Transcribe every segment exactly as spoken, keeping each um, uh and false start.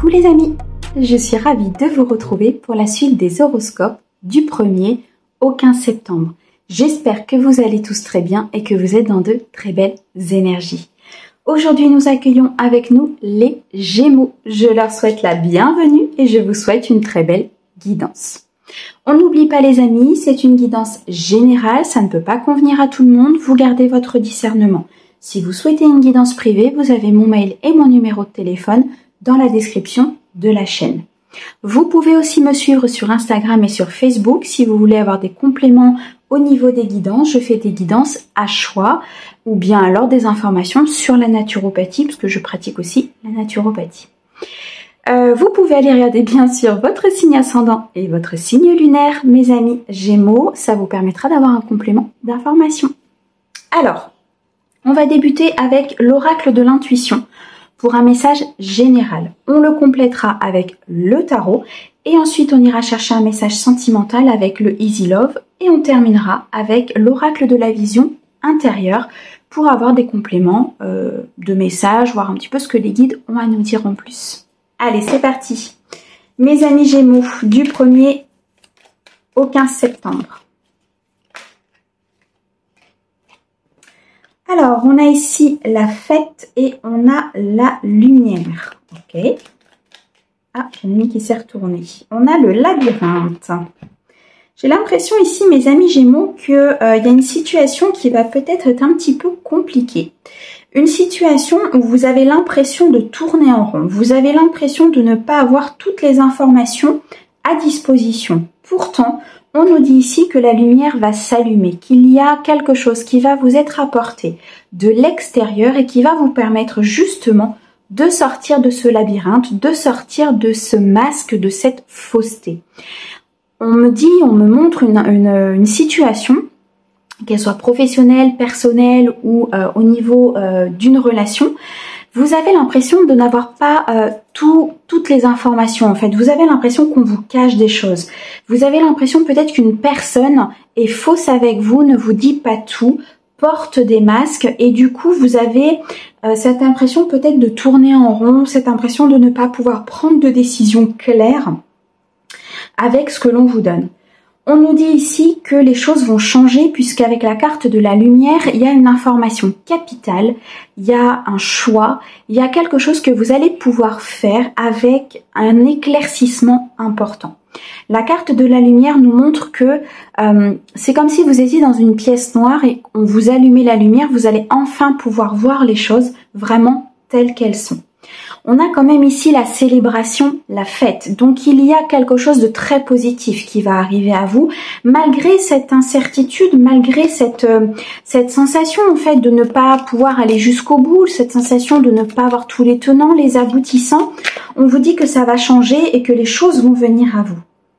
Coucou les amis, je suis ravie de vous retrouver pour la suite des horoscopes du premier au quinze septembre. J'espère que vous allez tous très bien et que vous êtes dans de très belles énergies. Aujourd'hui, nous accueillons avec nous les Gémeaux. Je leur souhaite la bienvenue et je vous souhaite une très belle guidance. On n'oublie pas les amis, c'est une guidance générale, ça ne peut pas convenir à tout le monde, vous gardez votre discernement. Si vous souhaitez une guidance privée, vous avez mon mail et mon numéro de téléphone dans la description de la chaîne. Vous pouvez aussi me suivre sur Instagram et sur Facebook si vous voulez avoir des compléments au niveau des guidances. Je fais des guidances à choix ou bien alors des informations sur la naturopathie parce que je pratique aussi la naturopathie. Euh, vous pouvez aller regarder bien sûr votre signe ascendant et votre signe lunaire, mes amis Gémeaux, ça vous permettra d'avoir un complément d'information. Alors, on va débuter avec l'oracle de l'intuition pour un message général. On le complétera avec le tarot et ensuite on ira chercher un message sentimental avec le Easy Love et on terminera avec l'oracle de la vision intérieure pour avoir des compléments euh, de messages, voir un petit peu ce que les guides ont à nous dire en plus. Allez, c'est parti. Mes amis Gémeaux, du premier au quinze septembre. Alors, on a ici la fête et on a la lumière. Ok. Ah, j'ai une nuit qui s'est retournée. On a le labyrinthe. J'ai l'impression ici, mes amis Gémeaux, qu'il euh, y a une situation qui va peut-être être un petit peu compliquée. Une situation où vous avez l'impression de tourner en rond. Vous avez l'impression de ne pas avoir toutes les informations à disposition. Pourtant, on nous dit ici que la lumière va s'allumer, qu'il y a quelque chose qui va vous être apporté de l'extérieur et qui va vous permettre justement de sortir de ce labyrinthe, de sortir de ce masque, de cette fausseté. On me dit, on me montre une, une, une situation, qu'elle soit professionnelle, personnelle ou euh, au niveau euh, d'une relation. Vous avez l'impression de n'avoir pas euh, tout, toutes les informations en fait. Vous avez l'impression qu'on vous cache des choses. Vous avez l'impression peut-être qu'une personne est fausse avec vous, ne vous dit pas tout, porte des masques et du coup vous avez euh, cette impression peut-être de tourner en rond, cette impression de ne pas pouvoir prendre de décisions claires avec ce que l'on vous donne. On nous dit ici que les choses vont changer puisqu'avec la carte de la lumière, il y a une information capitale, il y a un choix, il y a quelque chose que vous allez pouvoir faire avec un éclaircissement important. La carte de la lumière nous montre que euh, c'est comme si vous étiez dans une pièce noire et on vous allumait la lumière, vous allez enfin pouvoir voir les choses vraiment telles qu'elles sont. On a quand même ici la célébration, la fête. Donc il y a quelque chose de très positif qui va arriver à vous, malgré cette incertitude, malgré cette, euh, cette sensation en fait de ne pas pouvoir aller jusqu'au bout, cette sensation de ne pas avoir tous les tenants, les aboutissants. On vous dit que ça va changer et que les choses vont venir à vous.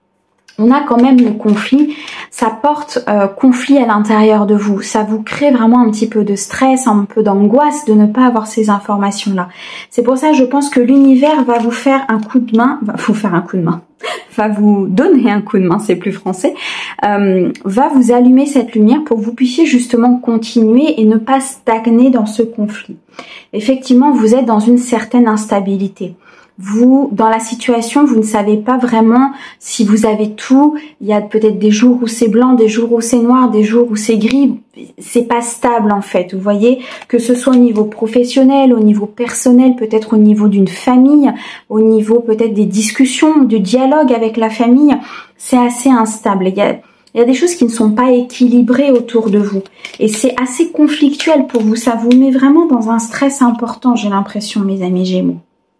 On a quand même le conflit, ça porte euh, conflit à l'intérieur de vous, ça vous crée vraiment un petit peu de stress, un peu d'angoisse de ne pas avoir ces informations-là. C'est pour ça que je pense que l'univers va vous faire un coup de main, va vous faire un coup de main, va vous donner un coup de main, c'est plus français, euh, va vous allumer cette lumière pour que vous puissiez justement continuer et ne pas stagner dans ce conflit. Effectivement, vous êtes dans une certaine instabilité. Vous, dans la situation, vous ne savez pas vraiment si vous avez tout. Il y a peut-être des jours où c'est blanc, des jours où c'est noir, des jours où c'est gris. C'est pas stable en fait. Vous voyez, que ce soit au niveau professionnel, au niveau personnel, peut-être au niveau d'une famille, au niveau peut-être des discussions, du dialogue avec la famille, c'est assez instable. Il y a, il y a des choses qui ne sont pas équilibrées autour de vous. Et c'est assez conflictuel pour vous. Ça vous met vraiment dans un stress important, j'ai l'impression, mes amis Gémeaux.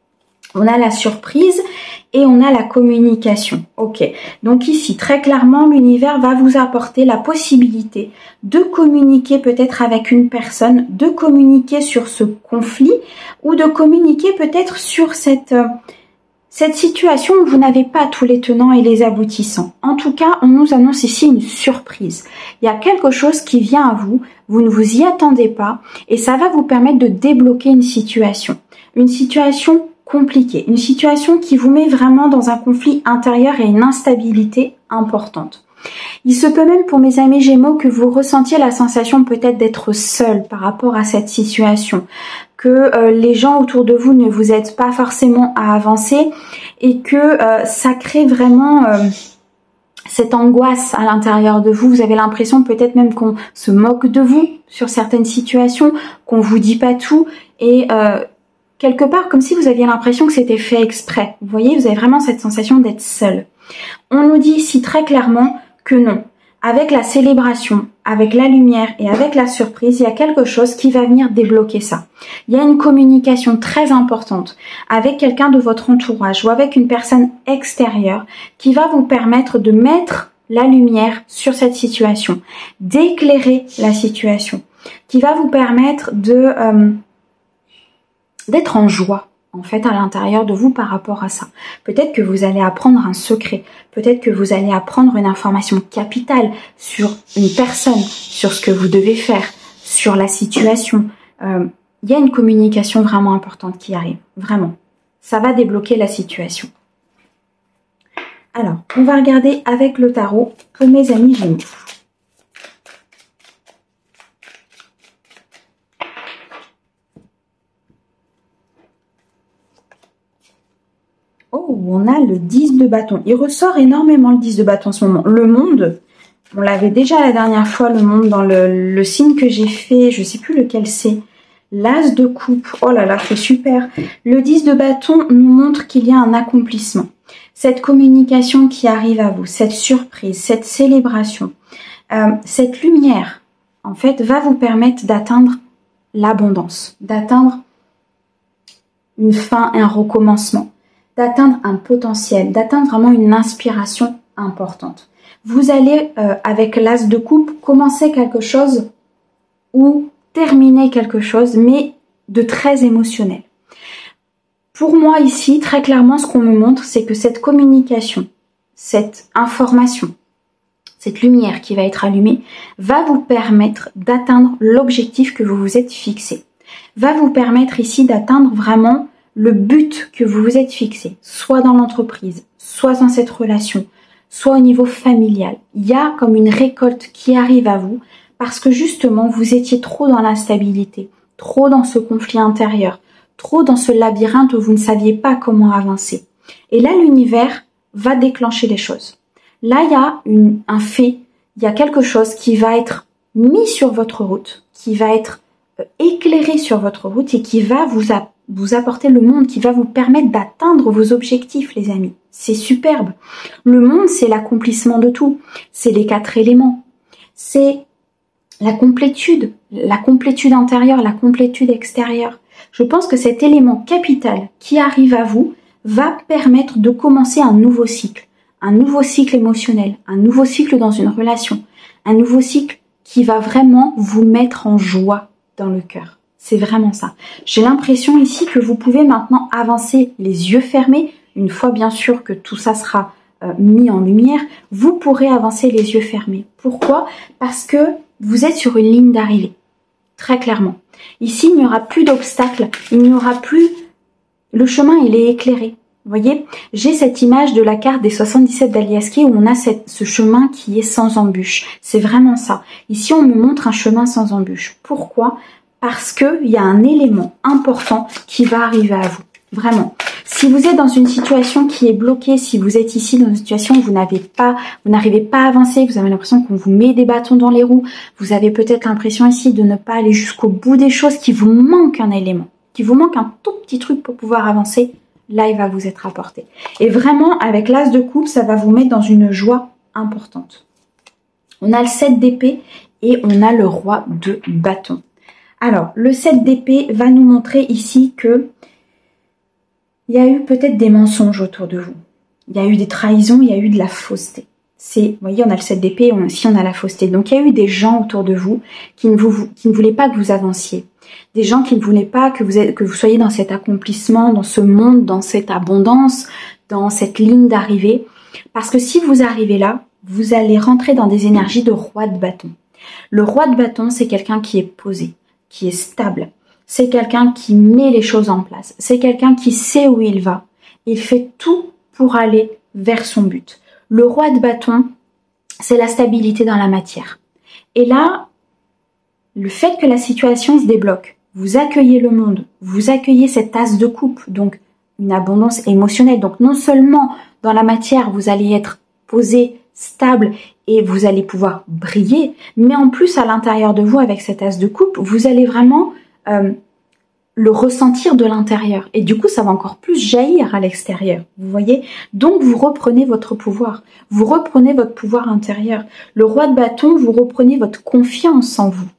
On a la surprise et on a la communication. Ok, donc ici, très clairement, l'univers va vous apporter la possibilité de communiquer peut-être avec une personne, de communiquer sur ce conflit ou de communiquer peut-être sur cette, euh, cette situation où vous n'avez pas tous les tenants et les aboutissants. En tout cas, on nous annonce ici une surprise. Il y a quelque chose qui vient à vous, vous ne vous y attendez pas et ça va vous permettre de débloquer une situation. Une situation compliqué, une situation qui vous met vraiment dans un conflit intérieur et une instabilité importante. Il se peut même pour mes amis Gémeaux que vous ressentiez la sensation peut-être d'être seul par rapport à cette situation, que euh, les gens autour de vous ne vous aident pas forcément à avancer et que euh, ça crée vraiment euh, cette angoisse à l'intérieur de vous. Vous avez l'impression peut-être même qu'on se moque de vous sur certaines situations, qu'on vous dit pas tout et euh, quelque part comme si vous aviez l'impression que c'était fait exprès. Vous voyez, vous avez vraiment cette sensation d'être seul. On nous dit ici très clairement que non. Avec la célébration, avec la lumière et avec la surprise, il y a quelque chose qui va venir débloquer ça. Il y a une communication très importante avec quelqu'un de votre entourage ou avec une personne extérieure qui va vous permettre de mettre la lumière sur cette situation, d'éclairer la situation, qui va vous permettre de euh, d'être en joie en fait à l'intérieur de vous par rapport à ça. Peut-être que vous allez apprendre un secret, peut-être que vous allez apprendre une information capitale sur une personne, sur ce que vous devez faire, sur la situation. Euh, il y a une communication vraiment importante qui arrive, vraiment. Ça va débloquer la situation. Alors, on va regarder avec le tarot pour mes amis Gémeaux. Oh, on a le dix de bâton. Il ressort énormément le dix de bâton en ce moment. Le monde, on l'avait déjà la dernière fois, le monde dans le, le signe que j'ai fait, je ne sais plus lequel c'est. L'as de coupe, oh là là, c'est super. Le dix de bâton nous montre qu'il y a un accomplissement. Cette communication qui arrive à vous, cette surprise, cette célébration, euh, cette lumière, en fait, va vous permettre d'atteindre l'abondance, d'atteindre une fin, un recommencement, d'atteindre un potentiel, d'atteindre vraiment une inspiration importante. Vous allez, euh, avec l'as de coupe, commencer quelque chose ou terminer quelque chose, mais de très émotionnel. Pour moi ici, très clairement, ce qu'on me montre, c'est que cette communication, cette information, cette lumière qui va être allumée, va vous permettre d'atteindre l'objectif que vous vous êtes fixé. Va vous permettre ici d'atteindre vraiment le but que vous vous êtes fixé, soit dans l'entreprise, soit dans cette relation, soit au niveau familial. Il y a comme une récolte qui arrive à vous parce que justement, vous étiez trop dans l'instabilité, trop dans ce conflit intérieur, trop dans ce labyrinthe où vous ne saviez pas comment avancer. Et là, l'univers va déclencher les choses. Là, il y a une, un fait, il y a quelque chose qui va être mis sur votre route, qui va être éclairé sur votre route et qui va vous, a, vous apporter le monde, qui va vous permettre d'atteindre vos objectifs, les amis. C'est superbe. Le monde, c'est l'accomplissement de tout. C'est les quatre éléments. C'est la complétude, la complétude intérieure, la complétude extérieure. Je pense que cet élément capital qui arrive à vous va permettre de commencer un nouveau cycle, un nouveau cycle émotionnel, un nouveau cycle dans une relation, un nouveau cycle qui va vraiment vous mettre en joie dans le cœur. C'est vraiment ça. J'ai l'impression ici que vous pouvez maintenant avancer les yeux fermés, une fois bien sûr que tout ça sera euh, mis en lumière, vous pourrez avancer les yeux fermés. Pourquoi? Parce que vous êtes sur une ligne d'arrivée, très clairement. Ici, il n'y aura plus d'obstacles, il n'y aura plus... Le chemin, il est éclairé. Vous voyez, j'ai cette image de la carte des soixante-dix-sept d'Aliaski où on a cette, ce chemin qui est sans embûche. C'est vraiment ça. Ici, on me montre un chemin sans embûche. Pourquoi? Parce qu'il y a un élément important qui va arriver à vous. Vraiment. Si vous êtes dans une situation qui est bloquée, si vous êtes ici dans une situation où vous n'avez pas, vous n'arrivez pas à avancer, vous avez l'impression qu'on vous met des bâtons dans les roues, vous avez peut-être l'impression ici de ne pas aller jusqu'au bout des choses, qu'il vous manque un élément, qu'il vous manque un tout petit truc pour pouvoir avancer, là il va vous être apporté. Et vraiment, avec l'as de coupe, ça va vous mettre dans une joie importante. On a le sept d'épée et on a le roi de bâton. Alors, le sept d'épée va nous montrer ici que il y a eu peut-être des mensonges autour de vous. Il y a eu des trahisons, il y a eu de la fausseté. C'est, vous voyez, on a le sept d'épée, on, ici on a la fausseté. Donc il y a eu des gens autour de vous qui ne, vous, qui ne voulaient pas que vous avanciez. Des gens qui ne voulaient pas que vous, êtes, que vous soyez dans cet accomplissement, dans ce monde, dans cette abondance, dans cette ligne d'arrivée. Parce que si vous arrivez là, vous allez rentrer dans des énergies de roi de bâton. Le roi de bâton, c'est quelqu'un qui est posé, qui est stable. C'est quelqu'un qui met les choses en place. C'est quelqu'un qui sait où il va. Il fait tout pour aller vers son but. Le roi de bâton, c'est la stabilité dans la matière. Et là, le fait que la situation se débloque, vous accueillez le monde, vous accueillez cette as de coupe, donc une abondance émotionnelle. Donc non seulement dans la matière, vous allez être posé, stable et vous allez pouvoir briller, mais en plus à l'intérieur de vous, avec cette as de coupe, vous allez vraiment euh, le ressentir de l'intérieur. Et du coup, ça va encore plus jaillir à l'extérieur, vous voyez. Donc vous reprenez votre pouvoir, vous reprenez votre pouvoir intérieur. Le roi de bâton, vous reprenez votre confiance en vous.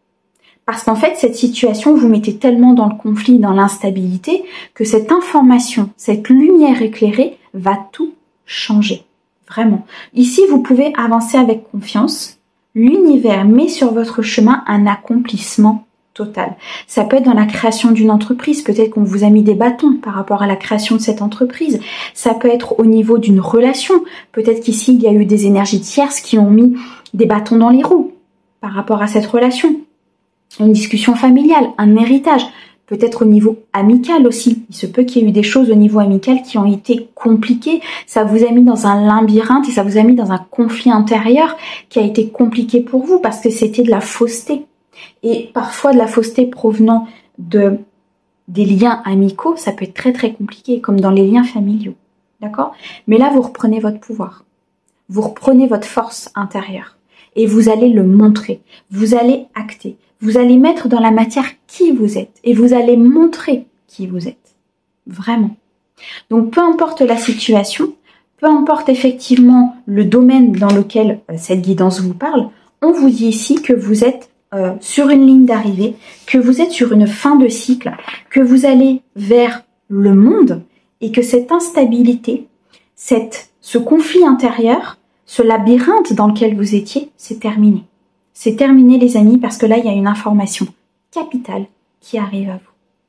Parce qu'en fait, cette situation, vous mettez tellement dans le conflit, dans l'instabilité, que cette information, cette lumière éclairée va tout changer. Vraiment. Ici, vous pouvez avancer avec confiance. L'univers met sur votre chemin un accomplissement total. Ça peut être dans la création d'une entreprise. Peut-être qu'on vous a mis des bâtons par rapport à la création de cette entreprise. Ça peut être au niveau d'une relation. Peut-être qu'ici, il y a eu des énergies tierces qui ont mis des bâtons dans les roues par rapport à cette relation. Une discussion familiale, un héritage, peut-être au niveau amical aussi. Il se peut qu'il y ait eu des choses au niveau amical qui ont été compliquées. Ça vous a mis dans un labyrinthe et ça vous a mis dans un conflit intérieur qui a été compliqué pour vous parce que c'était de la fausseté. Et parfois de la fausseté provenant de des liens amicaux, ça peut être très très compliqué, comme dans les liens familiaux. D'accord? Mais là, vous reprenez votre pouvoir. Vous reprenez votre force intérieure. Et vous allez le montrer. Vous allez acter. Vous allez mettre dans la matière qui vous êtes et vous allez montrer qui vous êtes. Vraiment. Donc, peu importe la situation, peu importe effectivement le domaine dans lequel euh, cette guidance vous parle, on vous dit ici que vous êtes euh, sur une ligne d'arrivée, que vous êtes sur une fin de cycle, que vous allez vers le monde et que cette instabilité, cette, ce conflit intérieur, ce labyrinthe dans lequel vous étiez, c'est terminé. C'est terminé les amis parce que là il y a une information capitale qui arrive à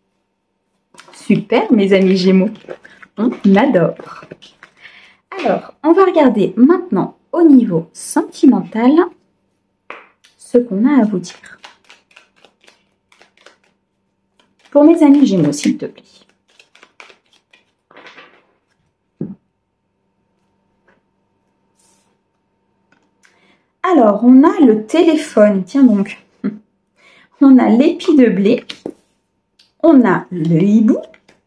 vous. Super mes amis Gémeaux, on adore. Alors on va regarder maintenant au niveau sentimental ce qu'on a à vous dire. Pour mes amis Gémeaux s'il te plaît. Alors, on a le téléphone, tiens donc, on a l'épi de blé, on a le hibou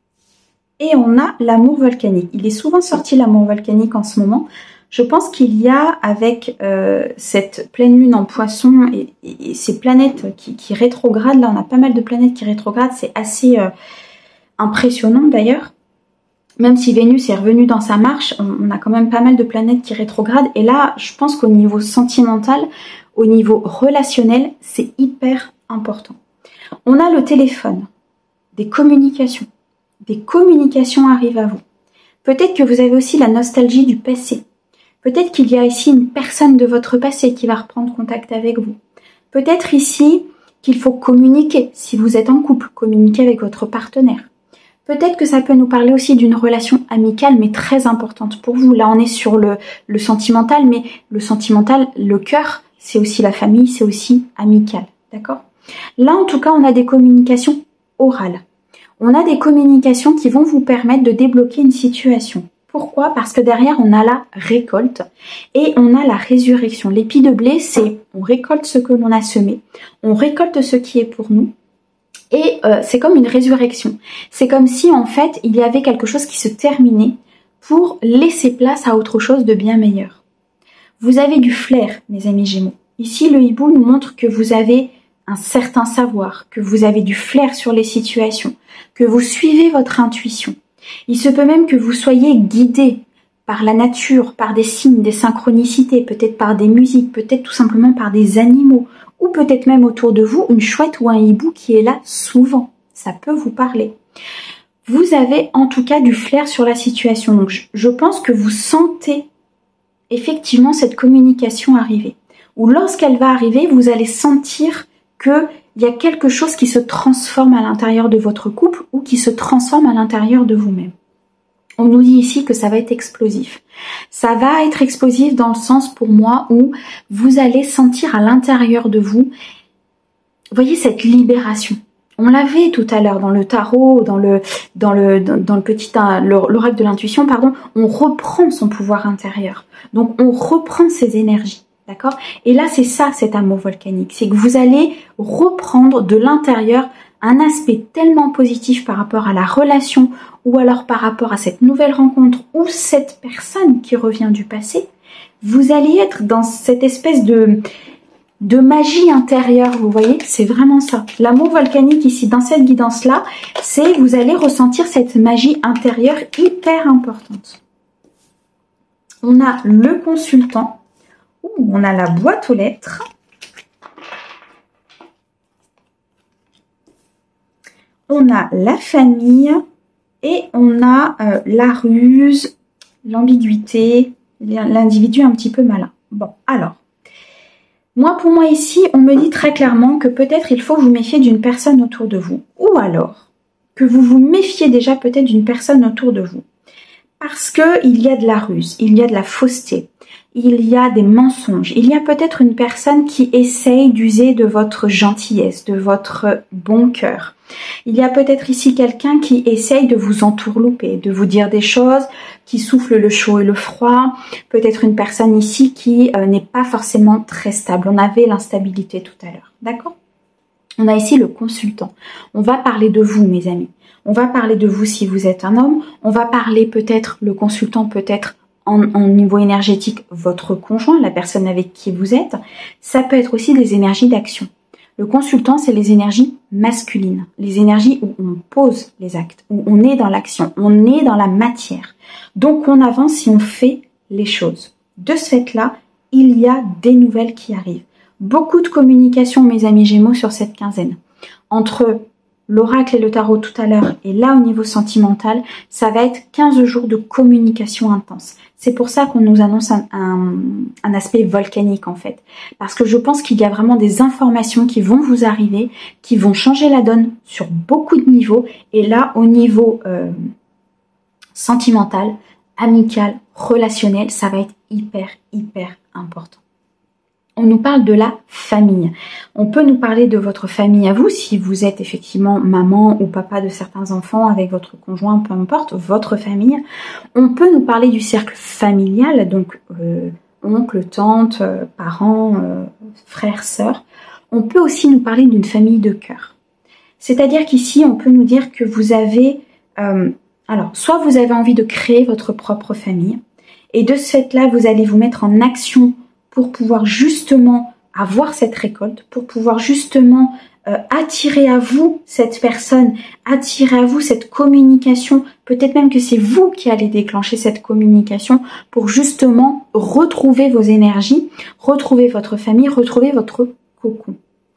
et on a l'amour volcanique. Il est souvent sorti l'amour volcanique en ce moment. Je pense qu'il y a avec euh, cette pleine lune en poisson et, et, et ces planètes qui, qui rétrogradent, là on a pas mal de planètes qui rétrogradent, c'est assez euh, impressionnant d'ailleurs. Même si Vénus est revenue dans sa marche, on, on a quand même pas mal de planètes qui rétrogradent. Et là, je pense qu'au niveau sentimental, au niveau relationnel, c'est hyper important. On a le téléphone, des communications. Des communications arrivent à vous. Peut-être que vous avez aussi la nostalgie du passé. Peut-être qu'il y a ici une personne de votre passé qui va reprendre contact avec vous. Peut-être ici qu'il faut communiquer, si vous êtes en couple, communiquer avec votre partenaire. Peut-être que ça peut nous parler aussi d'une relation amicale, mais très importante pour vous. Là, on est sur le, le sentimental, mais le sentimental, le cœur, c'est aussi la famille, c'est aussi amical. D'accord? Là, en tout cas, on a des communications orales. On a des communications qui vont vous permettre de débloquer une situation. Pourquoi? Parce que derrière, on a la récolte et on a la résurrection. L'épi de blé, c'est on récolte ce que l'on a semé, on récolte ce qui est pour nous. Et euh, c'est comme une résurrection. C'est comme si en fait il y avait quelque chose qui se terminait pour laisser place à autre chose de bien meilleur. Vous avez du flair, mes amis Gémeaux. Ici, le hibou nous montre que vous avez un certain savoir, que vous avez du flair sur les situations, que vous suivez votre intuition. Il se peut même que vous soyez guidé par la nature, par des signes, des synchronicités, peut-être par des musiques, peut-être tout simplement par des animaux, ou peut-être même autour de vous une chouette ou un hibou qui est là souvent. Ça peut vous parler. Vous avez en tout cas du flair sur la situation. Donc je, je pense que vous sentez effectivement cette communication arriver. Ou lorsqu'elle va arriver, vous allez sentir qu'il y a quelque chose qui se transforme à l'intérieur de votre couple ou qui se transforme à l'intérieur de vous-même. On nous dit ici que ça va être explosif. Ça va être explosif dans le sens pour moi où vous allez sentir à l'intérieur de vous, vous voyez cette libération. On l'avait tout à l'heure dans le tarot, dans le dans le dans, dans le petit l'oracle de l'intuition, pardon. On reprend son pouvoir intérieur. Donc on reprend ses énergies, d'accord? Et là c'est ça cet amour volcanique, c'est que vous allez reprendre de l'intérieur un aspect tellement positif par rapport à la relation ou alors par rapport à cette nouvelle rencontre ou cette personne qui revient du passé, vous allez être dans cette espèce de, de magie intérieure, vous voyez, c'est vraiment ça. L'amour volcanique ici, dans cette guidance-là, c'est vous allez ressentir cette magie intérieure hyper importante. On a le consultant, on a la boîte aux lettres, on a la famille et on a euh, la ruse, l'ambiguïté, l'individu un petit peu malin. Bon, alors, moi pour moi ici, on me dit très clairement que peut-être il faut que vous méfiez d'une personne autour de vous. Ou alors, que vous vous méfiez déjà peut-être d'une personne autour de vous. Parce qu'il y a de la ruse, il y a de la fausseté, il y a des mensonges, il y a peut-être une personne qui essaye d'user de votre gentillesse, de votre bon cœur. Il y a peut-être ici quelqu'un qui essaye de vous entourlouper, de vous dire des choses, qui souffle le chaud et le froid. Peut-être une personne ici qui euh, n'est pas forcément très stable. On avait l'instabilité tout à l'heure, d'accord? On a ici le consultant. On va parler de vous, mes amis. On va parler de vous si vous êtes un homme. On va parler peut-être, le consultant peut-être en, en niveau énergétique, votre conjoint, la personne avec qui vous êtes. Ça peut être aussi des énergies d'action. Le consultant, c'est les énergies masculines, les énergies où on pose les actes, où on est dans l'action, on est dans la matière. Donc on avance si on fait les choses. De ce fait-là, il y a des nouvelles qui arrivent. Beaucoup de communication, mes amis Gémeaux, sur cette quinzaine. Entre l'oracle et le tarot tout à l'heure, et là au niveau sentimental, ça va être quinze jours de communication intense. C'est pour ça qu'on nous annonce un, un, un aspect volcanique en fait. Parce que je pense qu'il y a vraiment des informations qui vont vous arriver, qui vont changer la donne sur beaucoup de niveaux. Et là, au niveau euh, sentimental, amical, relationnel, ça va être hyper, hyper important. On nous parle de la famille. On peut nous parler de votre famille à vous, si vous êtes effectivement maman ou papa de certains enfants avec votre conjoint, peu importe, votre famille. On peut nous parler du cercle familial, donc euh, oncle, tante, euh, parents, euh, frères, sœurs. On peut aussi nous parler d'une famille de cœur. C'est-à-dire qu'ici, on peut nous dire que vous avez... Euh, alors, soit vous avez envie de créer votre propre famille, et de ce fait-là, vous allez vous mettre en action pour pouvoir justement avoir cette récolte, pour pouvoir justement euh, attirer à vous cette personne, attirer à vous cette communication, peut-être même que c'est vous qui allez déclencher cette communication pour justement retrouver vos énergies, retrouver votre famille, retrouver votre cocon.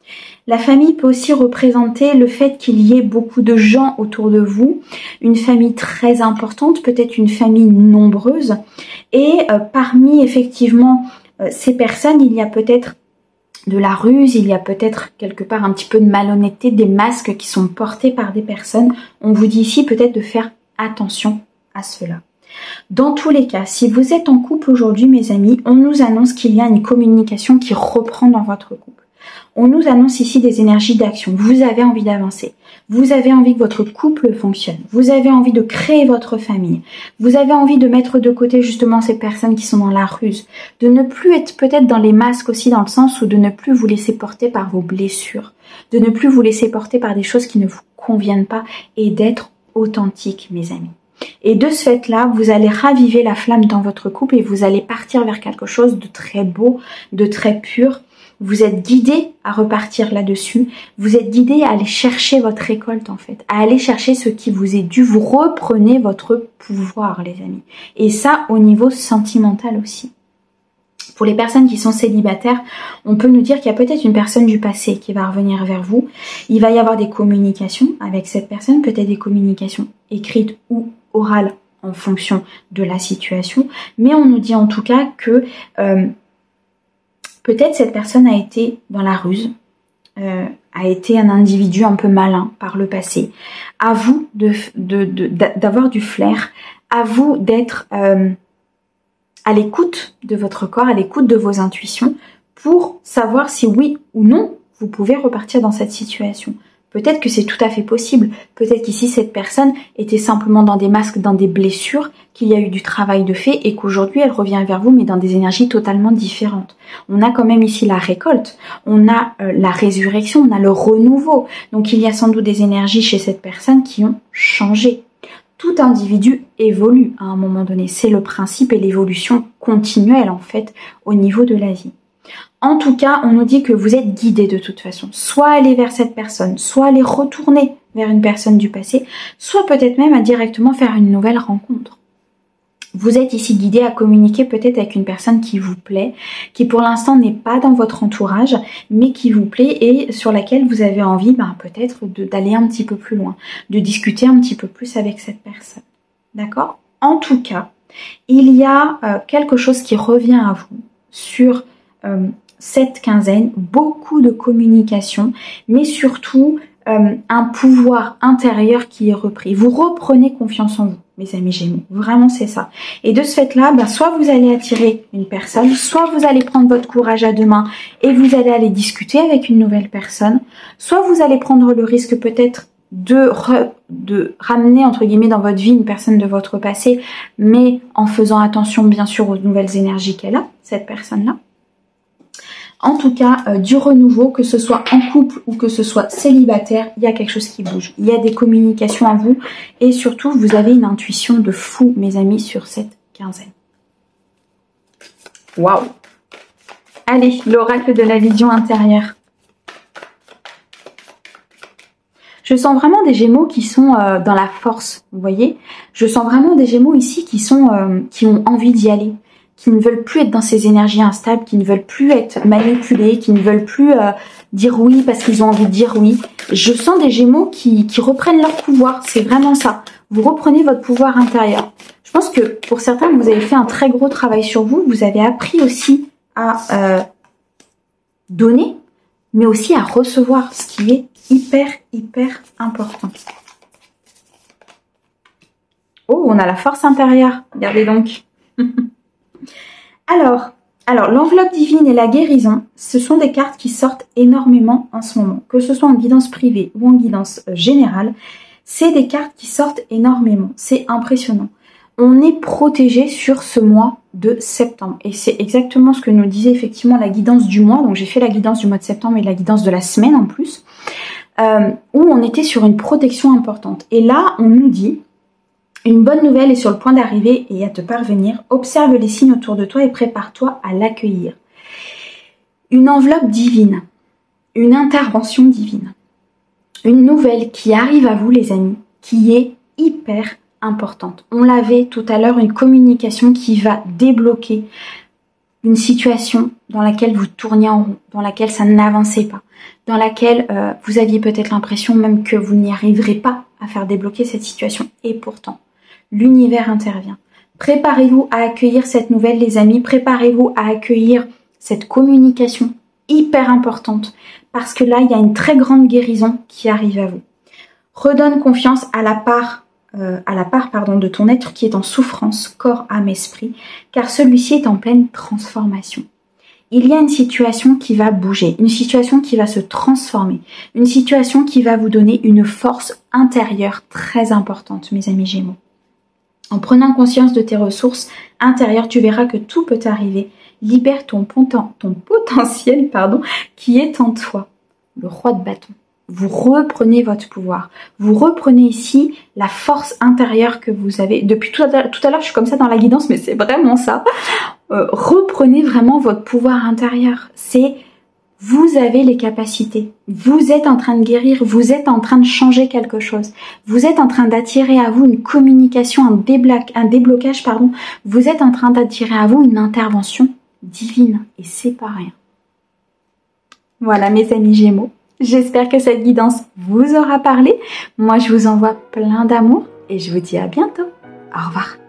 La famille peut aussi représenter le fait qu'il y ait beaucoup de gens autour de vous, une famille très importante, peut-être une famille nombreuse, et euh, parmi effectivement ces personnes, il y a peut-être de la ruse, il y a peut-être quelque part un petit peu de malhonnêteté, des masques qui sont portés par des personnes. On vous dit ici peut-être de faire attention à cela. Dans tous les cas, si vous êtes en couple aujourd'hui, mes amis, on nous annonce qu'il y a une communication qui reprend dans votre couple. On nous annonce ici des énergies d'action. Vous avez envie d'avancer. Vous avez envie que votre couple fonctionne. Vous avez envie de créer votre famille. Vous avez envie de mettre de côté justement ces personnes qui sont dans la ruse. De ne plus être peut-être dans les masques aussi, dans le sens où de ne plus vous laisser porter par vos blessures. De ne plus vous laisser porter par des choses qui ne vous conviennent pas et d'être authentique, mes amis. Et de ce fait-là, vous allez raviver la flamme dans votre couple et vous allez partir vers quelque chose de très beau, de très pur. Vous êtes guidé à repartir là-dessus. Vous êtes guidé à aller chercher votre récolte en fait, à aller chercher ce qui vous est dû. Vous reprenez votre pouvoir, les amis. Et ça, au niveau sentimental aussi. Pour les personnes qui sont célibataires, on peut nous dire qu'il y a peut-être une personne du passé qui va revenir vers vous. Il va y avoir des communications avec cette personne, peut-être des communications écrites ou orales en fonction de la situation. Mais on nous dit en tout cas que... Euh, peut-être cette personne a été dans la ruse, euh, a été un individu un peu malin par le passé. À vous de, de, de, d'avoir du flair, à vous d'être euh, à l'écoute de votre corps, à l'écoute de vos intuitions, pour savoir si oui ou non vous pouvez repartir dans cette situation. Peut-être que c'est tout à fait possible. Peut-être qu'ici, cette personne était simplement dans des masques, dans des blessures, qu'il y a eu du travail de fait et qu'aujourd'hui, elle revient vers vous, mais dans des énergies totalement différentes. On a quand même ici la récolte, on a euh, la résurrection, on a le renouveau. Donc, il y a sans doute des énergies chez cette personne qui ont changé. Tout individu évolue à un moment donné. C'est le principe et l'évolution continuelle, en fait, au niveau de la vie. En tout cas, on nous dit que vous êtes guidé de toute façon. Soit aller vers cette personne, soit aller retourner vers une personne du passé, soit peut-être même à directement faire une nouvelle rencontre. Vous êtes ici guidé à communiquer peut-être avec une personne qui vous plaît, qui pour l'instant n'est pas dans votre entourage, mais qui vous plaît et sur laquelle vous avez envie ben, peut-être d'aller un petit peu plus loin, de discuter un petit peu plus avec cette personne. D'accord ? En tout cas, il y a euh, quelque chose qui revient à vous sur euh, cette quinzaine, beaucoup de communication, mais surtout euh, un pouvoir intérieur qui est repris. Vous reprenez confiance en vous, mes amis Gémeaux. Vraiment, c'est ça. Et de ce fait-là, ben, soit vous allez attirer une personne, soit vous allez prendre votre courage à deux mains et vous allez aller discuter avec une nouvelle personne, soit vous allez prendre le risque peut-être de, re, de ramener, entre guillemets, dans votre vie une personne de votre passé, mais en faisant attention, bien sûr, aux nouvelles énergies qu'elle a, cette personne-là. En tout cas, euh, du renouveau, que ce soit en couple ou que ce soit célibataire, il y a quelque chose qui bouge. Il y a des communications à vous et surtout, vous avez une intuition de fou, mes amis, sur cette quinzaine. Waouh! Allez, l'oracle de la vision intérieure. Je sens vraiment des Gémeaux qui sont euh, dans la force, vous voyez. Je sens vraiment des Gémeaux ici qui sont, euh, qui ont envie d'y aller, qui ne veulent plus être dans ces énergies instables, qui ne veulent plus être manipulés, qui ne veulent plus euh, dire oui parce qu'ils ont envie de dire oui. Je sens des Gémeaux qui, qui reprennent leur pouvoir, c'est vraiment ça. Vous reprenez votre pouvoir intérieur. Je pense que pour certains, vous avez fait un très gros travail sur vous. Vous avez appris aussi à euh, donner, mais aussi à recevoir, ce qui est hyper, hyper important. Oh, on a la force intérieure. Regardez donc. Alors, alors l'enveloppe divine et la guérison, ce sont des cartes qui sortent énormément en ce moment. Que ce soit en guidance privée ou en guidance générale, c'est des cartes qui sortent énormément. C'est impressionnant. On est protégé sur ce mois de septembre. Et c'est exactement ce que nous disait effectivement la guidance du mois. Donc j'ai fait la guidance du mois de septembre et la guidance de la semaine en plus. Euh, où on était sur une protection importante. Et là, on nous dit... Une bonne nouvelle est sur le point d'arriver et à te parvenir. Observe les signes autour de toi et prépare-toi à l'accueillir. Une enveloppe divine, une intervention divine, une nouvelle qui arrive à vous les amis, qui est hyper importante. On l'avait tout à l'heure, une communication qui va débloquer une situation dans laquelle vous tourniez en rond, dans laquelle ça n'avançait pas, dans laquelle euh, vous aviez peut-être l'impression même que vous n'y arriverez pas à faire débloquer cette situation. Et pourtant, l'univers intervient. Préparez-vous à accueillir cette nouvelle, les amis. Préparez-vous à accueillir cette communication hyper importante. Parce que là, il y a une très grande guérison qui arrive à vous. Redonne confiance à la part, euh, à la part pardon, de ton être qui est en souffrance, corps, âme, esprit. Car celui-ci est en pleine transformation. Il y a une situation qui va bouger, une situation qui va se transformer. Une situation qui va vous donner une force intérieure très importante, mes amis Gémeaux. En prenant conscience de tes ressources intérieures, tu verras que tout peut arriver. Libère ton, poten, ton potentiel pardon, qui est en toi. Le roi de bâton. Vous reprenez votre pouvoir. Vous reprenez ici la force intérieure que vous avez. Depuis tout à l'heure, tout à l'heure je suis comme ça dans la guidance, mais c'est vraiment ça. Euh, reprenez vraiment votre pouvoir intérieur. C'est... Vous avez les capacités, vous êtes en train de guérir, vous êtes en train de changer quelque chose, vous êtes en train d'attirer à vous une communication, un, débloc, un déblocage, pardon. Vous êtes en train d'attirer à vous une intervention divine et c'est pas rien. Voilà mes amis Gémeaux, j'espère que cette guidance vous aura parlé. Moi je vous envoie plein d'amour et je vous dis à bientôt. Au revoir.